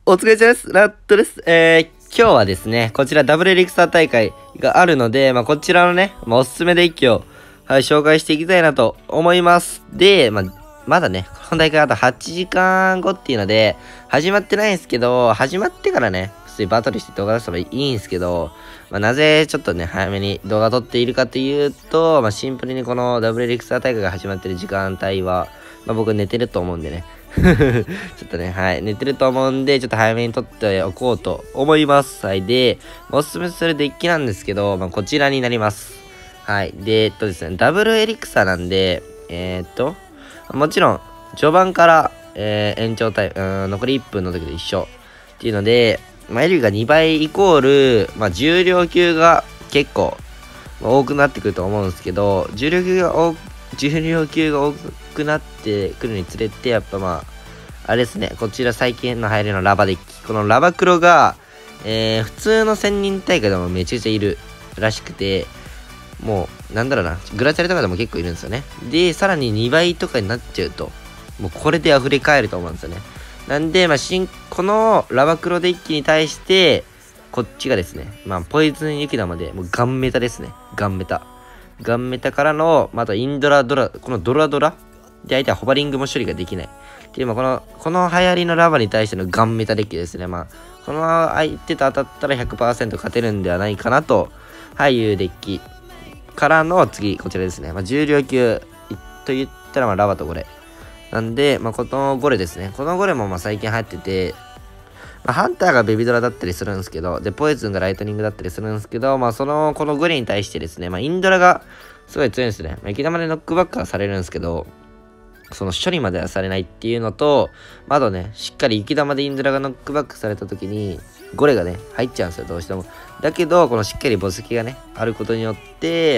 お疲れ様です。ラットです。今日はですね、こちらダブルエリクサー大会があるので、こちらのね、おすすめデッキを、紹介していきたいなと思います。で、まだね、この大会あと8時間後っていうので、始まってないんですけど、始まってからね、普通にバトルして動画出せばいいんですけど、なぜちょっとね、早めに動画撮っているかというと、シンプルにこのダブルエリクサー大会が始まってる時間帯は、僕寝てると思うんでね。ちょっとね、寝てると思うんで、ちょっと早めに撮っておこうと思います。で、おすすめするデッキなんですけど、こちらになります。で、ですね、ダブルエリクサなんで、もちろん、序盤から、延長タイム、残り1分の時と一緒っていうので、エリが2倍イコール、重量級が結構、多くなってくると思うんですけど、重量級が多くなってくるにつれて、やっぱあれですね、こちら最近の流行りのラバデッキ。このラバクロが、普通の1000人大会でもめちゃくちゃいるらしくて、もう、なんだろうな、グラチャレとかでも結構いるんですよね。で、さらに2倍とかになっちゃうと、もうこれで溢れ返ると思うんですよね。なんで、このラバクロデッキに対して、こっちがですね、ポイズン雪玉で、もうガンメタですね。ガンメタからの、あとインドラドラ、このドラドラで相手はホバリングも処理ができない。っていう、この流行りのラバに対してのガンメタデッキですね。この相手と当たったら 100% 勝てるんではないかなと、いうデッキからの次、こちらですね。重量級と言ったら、ラバとゴレ。なんで、このゴレですね。このゴレも最近流行ってて、ハンターがベビドラだったりするんですけど、で、ポイズンがライトニングだったりするんですけど、このゴレに対してですね、インドラがすごい強いんですね。雪玉でノックバックはされるんですけど、その処理まではされないっていうのと、あとね、しっかり雪玉でインドラがノックバックされた時に、ゴレがね、入っちゃうんですよ、どうしても。だけど、このしっかり墓石がね、あることによって、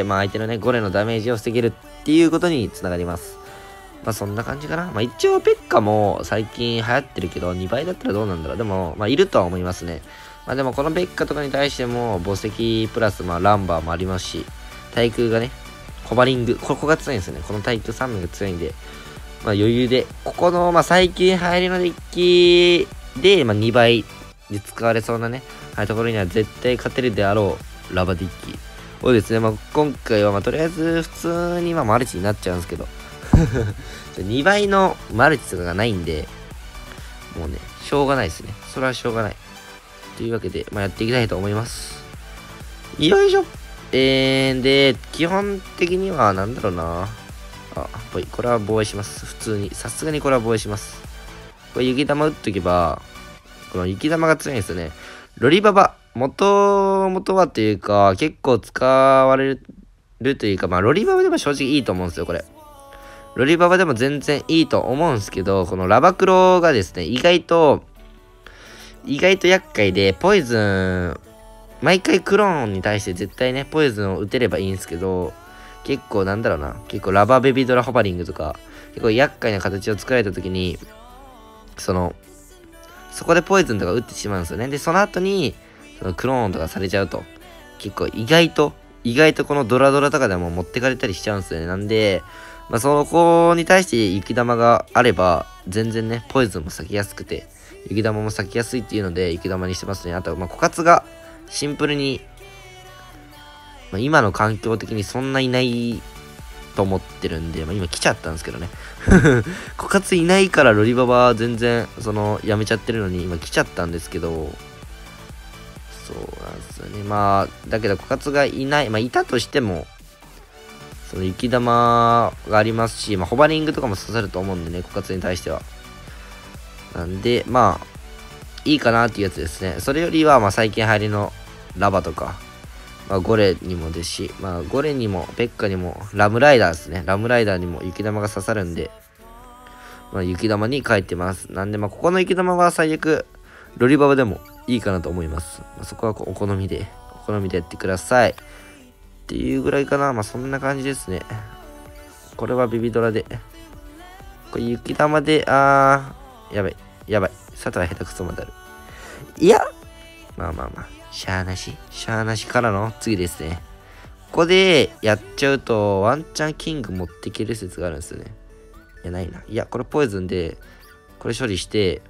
相手のね、ゴレのダメージを防げるっていうことにつながります。そんな感じかな。一応ペッカも最近流行ってるけど、2倍だったらどうなんだろう。でも、いるとは思いますね。でもこのペッカとかに対しても、墓石プラス、ランバーもありますし、対空がね、ホバリング、ここが強いんですよね。この対空3名が強いんで、余裕で、ここの、最近流行りのデッキで、2倍で使われそうなね、ところには絶対勝てるであろう、ラバデッキをですね、今回は、とりあえず普通に、マルチになっちゃうんですけど、2倍のマルチとかがないんで、もうね、しょうがないですね。それはしょうがない。というわけで、やっていきたいと思います。よいしょ。で、基本的には、なんだろうな。これは防衛します。普通に。さすがにこれは防衛します。これ雪玉打っとけば、この雪玉が強いんですよね。ロリババ。元はというか、結構使われるというか、ロリババでも正直いいと思うんですよ、これ。ロリババでも全然いいと思うんですけど、このラバクロがですね、意外と厄介で、ポイズン、毎回クローンに対して絶対ね、ポイズンを打てればいいんですけど、結構なんだろうな、結構ラバベビドラホバリングとか、結構厄介な形を作られた時に、そこでポイズンとか打ってしまうんですよね。で、その後に、そのクローンとかされちゃうと、結構意外とこのドラドラとかでも持ってかれたりしちゃうんですよね。なんで、そこに対して雪玉があれば、全然ね、ポイズンも咲きやすくて、雪玉も咲きやすいっていうので、雪玉にしてますね。あと、枯渇がシンプルに、今の環境的にそんないないと思ってるんで、今来ちゃったんですけどね。枯渇いないからロリババは全然、やめちゃってるのに、今来ちゃったんですけど、そうなんですよね。だけど枯渇がいない、いたとしても、その雪玉がありますし、ホバリングとかも刺さると思うんでね、枯渇に対しては。なんで、いいかなっていうやつですね。それよりは、最近流行りのラバとか、ゴレにもですし、ゴレにも、ペッカにも、ラムライダーですね。ラムライダーにも雪玉が刺さるんで、雪玉に書いてます。なんで、ここの雪玉は最悪、ロリババでもいいかなと思います。そこはお好みでやってください。っていうぐらいかな。そんな感じですね。これはビビドラで。これ雪玉で、やばい。佐藤は下手くそまである。いや、しゃーなしからの次ですね。ここでやっちゃうと、ワンチャンキング持っていける説があるんですよね。いや、ないな。いや、これポイズンで、これ処理して、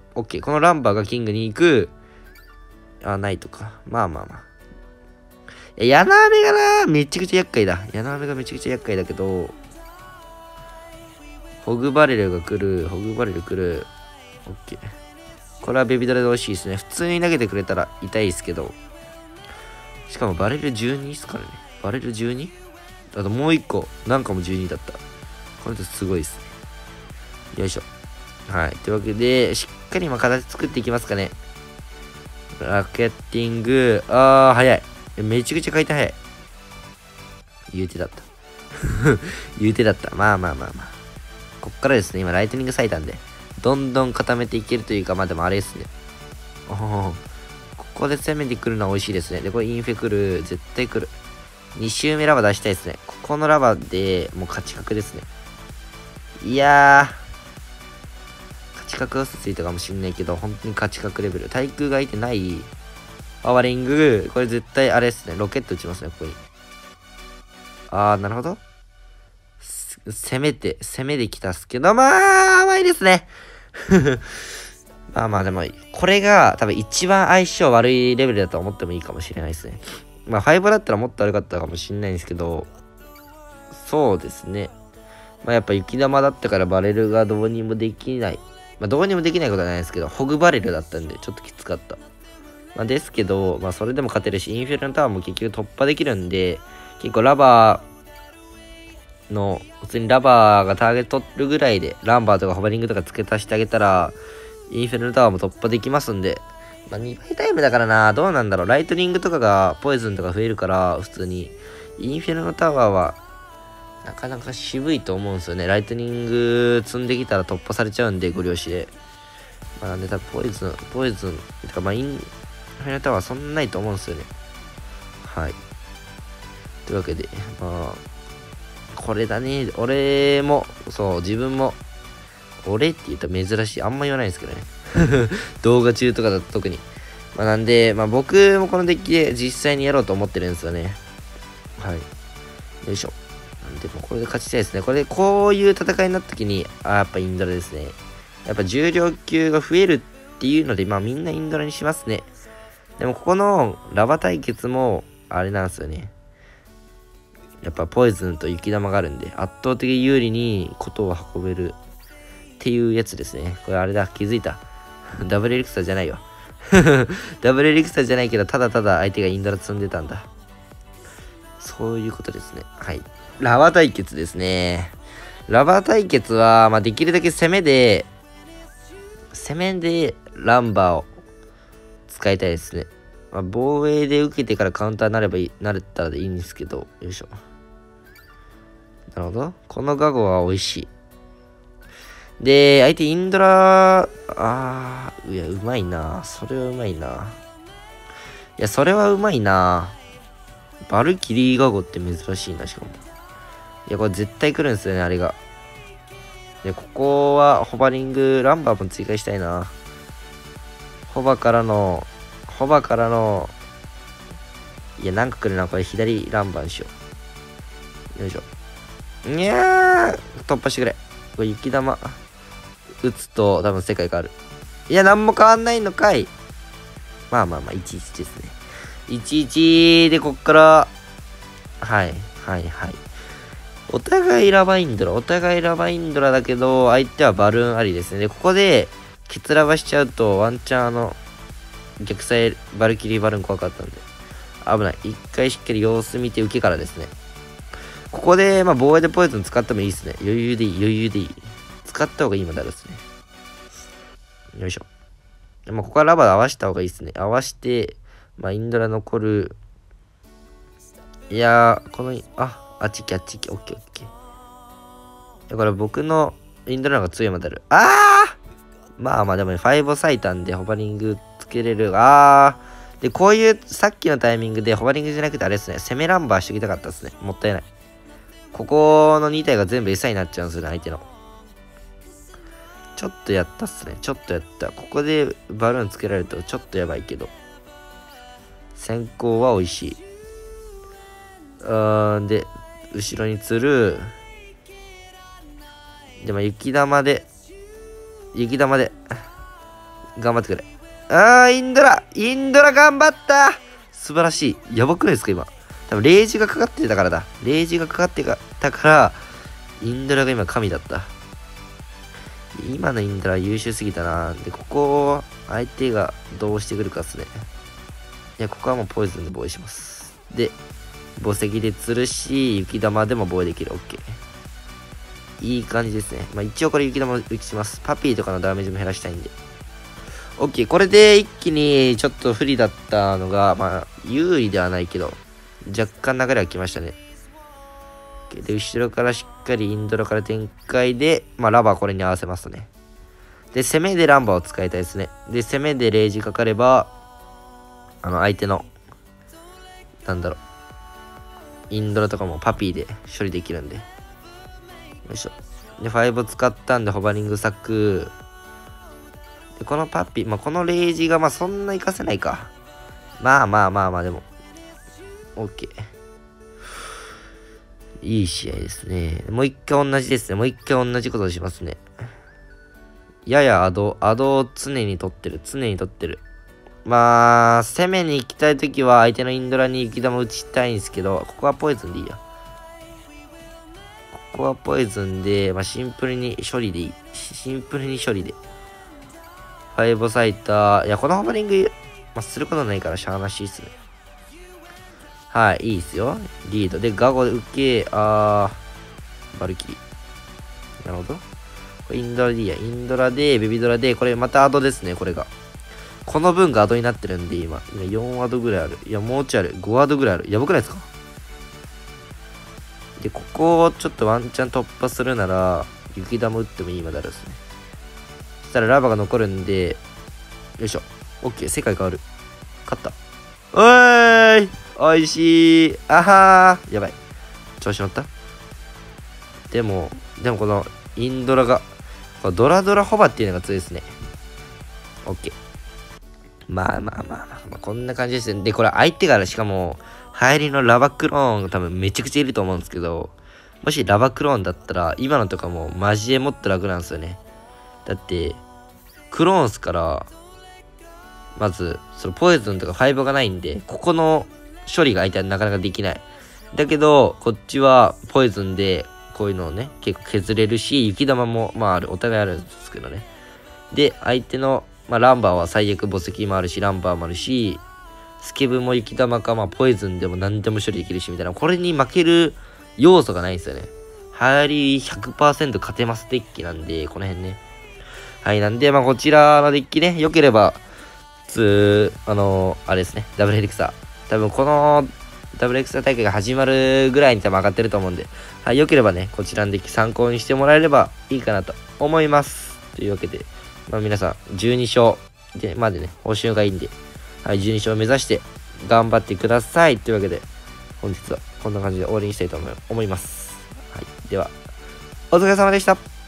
オッケー。このランバーがキングに行く。あ、ないとか。まあまあまあ。ヤナアメがな、めちゃくちゃ厄介だ。ヤナアメがめちゃくちゃ厄介だけど、ホグバレルが来る。ホグバレル来る。オッケー。これはベビドラで美味しいですね。普通に投げてくれたら痛いですけど。しかもバレル12っすからね。バレル 12？ あともう1個。なんかも12だった。この人すごいですね。よいしょ。はい。というわけで、しっかり今形作っていきますかね。ラケッティング。早い。めちゃくちゃ回転早い。言うてだった。言うてだった。まあまあまあまあ。こっからですね、今ライトニング咲いたんで、どんどん固めていけるというか、まあでもあれですね。ここで攻めてくるのは美味しいですね。で、これインフェ来る。絶対来る。2周目ラバ出したいですね。ここのラバでもう勝ち確ですね。いやー。勝ち確嘘ついたかもしんないけど、本当に勝ち確レベル。対空が相手ない。パワリング。これ絶対あれですね。ロケット撃ちますね、ここに。なるほど。攻めできたっすけど、まあ、甘いですね。まあまあでも、これが多分一番相性悪いレベルだと思ってもいいかもしれないですね。まあ5だったらもっと悪かったかもしれないんですけど、そうですね。まあやっぱ雪玉だったからバレルがどうにもできない。まあどうにもできないことはないですけど、ホグバレルだったんでちょっときつかった。まあですけど、まあそれでも勝てるし、インフェルノタワーも結局突破できるんで、結構ラバー、普通にラバーがターゲット取るぐらいで、ランバーとかホバリングとか付け足してあげたら、インフェルノタワーも突破できますんで、まあ、2倍タイムだからな、どうなんだろう。ライトニングとかが、ポイズンとか増えるから、普通に、インフェルノタワーは、なかなか渋いと思うんですよね。ライトニング積んできたら突破されちゃうんで、ご了承で。まあ、なんで多分ポイズン、てかまあ、インフェルノタワーそんなないと思うんですよね。はい。というわけで、まあ、これだね。俺も、そう、自分も、俺って言ったら珍しい。あんま言わないですけどね。動画中とかだと特に。まあ、なんで、まあ僕もこのデッキで実際にやろうと思ってるんですよね。はい。よいしょ。なんで、もうこれで勝ちたいですね。これで、こういう戦いになった時に、やっぱインドラですね。やっぱ重量級が増えるっていうので、まあみんなインドラにしますね。でもここのラバ対決も、あれなんですよね。やっぱポイズンと雪玉があるんで、圧倒的有利にことを運べるっていうやつですね。これあれだ、気づいた。ダブルエリクサーじゃないよ。ダブルエリクサーじゃないけど、ただただ相手がインドラ積んでたんだ。そういうことですね。はい。ラバ対決ですね。ラバ対決は、まあ、できるだけ攻めでランバーを使いたいですね。まあ、防衛で受けてからカウンターになれたらでいいんですけど、よいしょ。なるほど。このガゴは美味しい。で、相手インドラ、いや、うまいな。それはうまいな。いや、それはうまいな。バルキリーガゴって珍しいな、しかも。いや、これ絶対来るんですよね、あれが。で、ここはホバリング、ランバーも追加したいな。ホバからの、いや、なんか来るな、これ左ランバーにしよう。よいしょ。いやー、突破してくれ。これ雪玉。打つと多分世界変わる。いや、なんも変わんないのかい。まあまあまあ、11ですね。11で、こっから、はい。お互いラバインドラだけど、相手はバルーンありですね。で、ここで、ケツラバしちゃうと、ワンチャン逆サイバルキリーバルーン怖かったんで、危ない。一回しっかり様子見て受けからですね。ここで、まあ、防衛でポイズン使ってもいいですね。余裕でいい。使った方がいいまであるですね。よいしょ。まあ、ここはラバー合わせた方がいいですね。合わして、まあ、インドラ残る。いやー、あっち行け、オッケー。だから僕のインドラの方が強いまである。まあまあでも5を割いたんで、ホバリングつけれる。で、こういう、さっきのタイミングでホバリングじゃなくてあれですね、攻めランバーしておきたかったですね。もったいない。ここの2体が全部餌になっちゃうんですよね、相手の。ちょっとやったっすね。ここでバルーンつけられるとちょっとやばいけど。先行は美味しい。で、後ろに釣る。でも雪玉で。 頑張ってくれ。インドラ頑張った。素晴らしい。やばくないですか、今。多分、レイジがかかってたからだ。レイジがかかってたから、インドラが今神だった。今のインドラ優秀すぎたな。で、ここ、相手がどうしてくるかっすね。いや、ここはもうポイズンで防衛します。で、墓石で釣るし、雪玉でも防衛できる。OK。いい感じですね。まあ一応これ雪玉打ちます。パピーとかのダメージも減らしたいんで。OK。これで一気にちょっと不利だったのが、まあ有利ではないけど、若干流れは来ましたね。で、後ろからしっかりインドラから展開で、まあラバーこれに合わせますね。で、攻めでランバーを使いたいですね。で、攻めでレイジかかれば、相手の、なんだろう、インドラとかもパピーで処理できるんで。よいしょ。で、5を使ったんで、ホバリングサック。で、このパピ、まあ、このレイジが、まあ、そんな活かせないか。まあ、でも。OK。いい試合ですね。もう一回同じですね。もう一回同じことをしますね。ややアドを常に取ってる。まあ、攻めに行きたいときは、相手のインドラに雪玉打ちたいんですけど、ここはポイズンでいいや。ここはポイズンで、まあ、シンプルに処理でいい。ファイブサイター。いや、このホバリング、まあ、することないからしゃあなしいっすね。はい、いいっすよ。リード。で、ガゴで受け、バルキリ。なるほど。これインドラでいいや。インドラで、ベビドラで、これまたアドですね、これが。この分がアドになってるんで、今4アドぐらいある。いや、もうちょいある。5アドぐらいある。やばくないですか？で、ここをちょっとワンチャン突破するなら、雪玉打ってもいいまであるですね。そしたらラバが残るんで、よいしょ。OK、世界変わる。勝った。おーい、おいしい。あはー。やばい。調子乗った？でもこのインドラが、このドラドラホバっていうのが強いですね。OK。まあ、こんな感じですね。で、これ相手がしかも、入りのラバクローンが多分めちゃくちゃいると思うんですけど、もしラバクローンだったら、今のとかもマジでもっと楽なんですよね。だって、クローンスから、まず、そのポイズンとかファイブがないんで、ここの処理が相手はなかなかできない。だけど、こっちはポイズンで、こういうのをね、結構削れるし、雪玉も、まあある、お互いあるんですけどね。で、相手の、まあランバーは最悪墓石もあるし、ランバーもあるし、スケブも雪玉か、まあポイズンでも何でも処理できるし、みたいな、これに負ける要素がないんですよね。入り 100% 勝てますデッキなんで、この辺ね。はい、なんで、まあこちらのデッキね、良ければ、あれですね、ダブルヘリクサー。多分このダブルヘリクサー大会が始まるぐらいに多分上がってると思うんで、はい、良ければね、こちらのデッキ参考にしてもらえればいいかなと思います。というわけで、まあ皆さん、12勝で、までね、報酬がいいんで、はい、12勝目指して頑張ってください。というわけで、本日はこんな感じで終わりにしたいと思います。はい、では、お疲れ様でした。